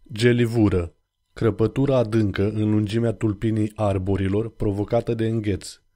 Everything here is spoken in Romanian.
Gelivură. Crăpătură adâncă în lungimea tulpinii arborilor provocată de îngheț.